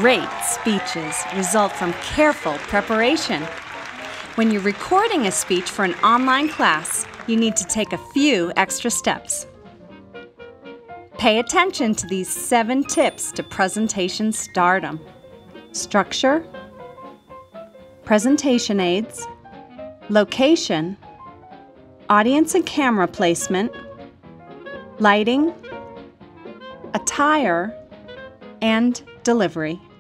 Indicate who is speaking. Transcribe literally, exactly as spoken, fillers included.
Speaker 1: Great speeches result from careful preparation. When you're recording a speech for an online class, you need to take a few extra steps. Pay attention to these seven tips to presentation stardom: structure, presentation aids, location, audience and camera placement, lighting, attire, and delivery.